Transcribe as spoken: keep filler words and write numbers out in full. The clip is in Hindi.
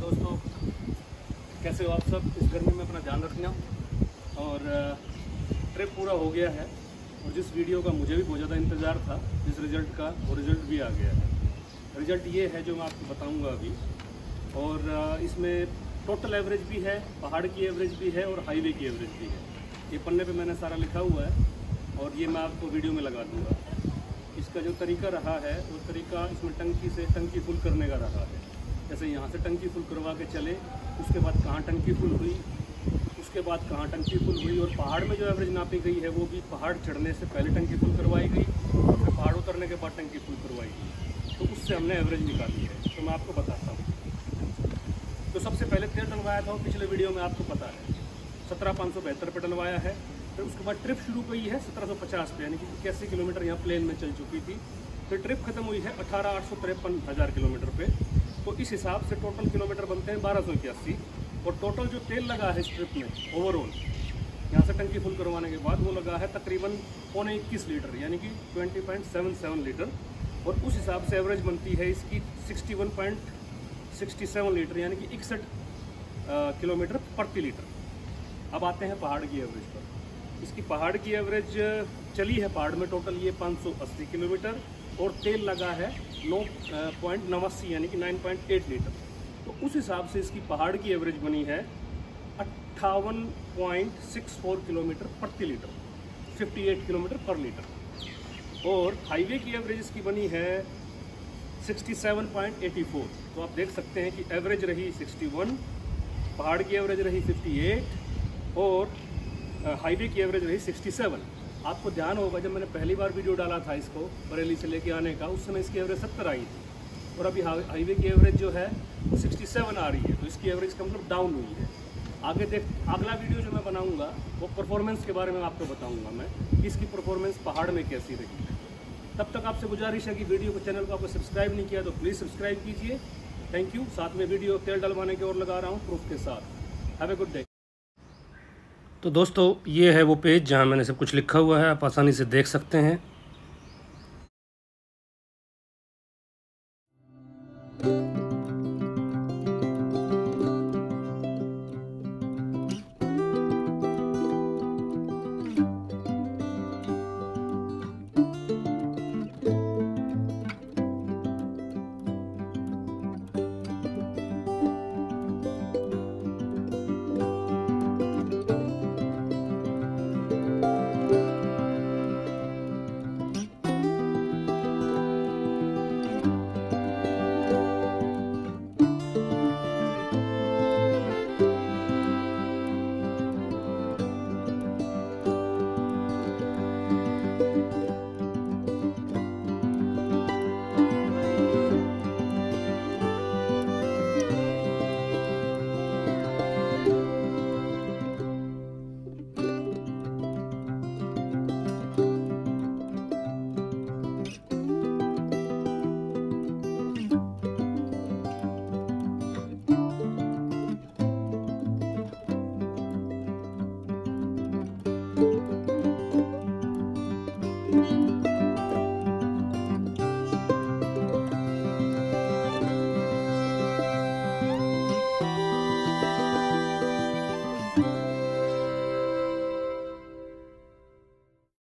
दोस्तों, कैसे हो आप सब। इस गर्मी में अपना ध्यान रखना। और ट्रिप पूरा हो गया है और जिस वीडियो का मुझे भी बहुत ज़्यादा इंतज़ार था, जिस रिज़ल्ट का, वो रिज़ल्ट भी आ गया है। रिज़ल्ट ये है जो मैं आपको बताऊंगा अभी। और इसमें टोटल एवरेज भी है, पहाड़ की एवरेज भी है और हाईवे की एवरेज भी है। ये पन्ने पे मैंने सारा लिखा हुआ है और ये मैं आपको वीडियो में लगा दूँगा। इसका जो तरीका रहा है वो तरीका इसमें टंकी से टंकी फुल करने का रहा है। जैसे यहाँ से टंकी फुल करवा के चले, उसके बाद कहाँ टंकी फुल हुई, उसके बाद कहाँ टंकी फुल हुई, और पहाड़ में जो एवरेज नापी गई है वो भी पहाड़ चढ़ने से पहले टंकी फुल करवाई गई और फिर पहाड़ उतरने के बाद टंकी फुल करवाई गई। तो उससे हमने एवरेज निकाली है, तो मैं आपको बताता हूँ। तो सबसे पहले तेल डलवाया था, पिछले वीडियो में आपको पता है सत्रह पाँच सौ बहत्तर पर डलवाया है। फिर उसके बाद ट्रिप शुरू हुई है सत्रह सौ पचास पे, यानी कि इक्यासी किलोमीटर यहाँ प्लेन में चल चुकी थी। फिर ट्रिप खत्म हुई है अठारह आठ सौ तिरपन हज़ार किलोमीटर पे। तो इस हिसाब से टोटल किलोमीटर बनते हैं बारह सौ इक्यासी। और टोटल जो तेल लगा है इस ट्रिप में ओवरऑल, यहाँ से टंकी फुल करवाने के बाद, वो लगा है तकरीबन पौने इक्कीस लीटर, यानी कि बीस पॉइंट सात सात लीटर। और उस हिसाब से एवरेज बनती है इसकी इकसठ पॉइंट छह सात लीटर, यानी कि इकसठ किलोमीटर प्रति लीटर। अब आते हैं पहाड़ की एवरेज पर। इसकी पहाड़ की एवरेज चली है पहाड़ में टोटल ये पाँच सौ अस्सी किलोमीटर और तेल लगा है नौ पॉइंट नवासी, यानी कि नौ पॉइंट आठ लीटर। तो उस हिसाब से इसकी पहाड़ की एवरेज बनी है अट्ठावन पॉइंट छह चार किलोमीटर प्रति लीटर, अट्ठावन किलोमीटर पर लीटर। और हाईवे की एवरेज इसकी बनी है सड़सठ पॉइंट चौरासी। तो आप देख सकते हैं कि एवरेज रही इकसठ, पहाड़ की एवरेज रही अट्ठावन और हाईवे की एवरेज रही सड़सठ। आपको ध्यान होगा जब मैंने पहली बार वीडियो डाला था इसको बरेली से लेके आने का, उस समय इसकी एवरेज सत्तर आई थी और अभी हाईवे की एवरेज जो है वो सड़सठ आ रही है। तो इसकी एवरेज का मतलब डाउन हुई है। आगे देख, अगला वीडियो जो मैं बनाऊंगा वो परफॉर्मेंस के बारे में आपको बताऊंगा मैं कि इसकी परफॉर्मेंस पहाड़ में कैसी रही है। तब तक आपसे गुजारिश है कि वीडियो को, चैनल को आपको सब्सक्राइब नहीं किया तो प्लीज़ सब्सक्राइब कीजिए। Thank you. साथ में वीडियो तेल डलवाने की ओर लगा रहा हूँ प्रूफ के साथ। Have a good day. तो दोस्तों, ये है वो पेज जहाँ मैंने सब कुछ लिखा हुआ है, आप आसानी से देख सकते हैं। Thank you.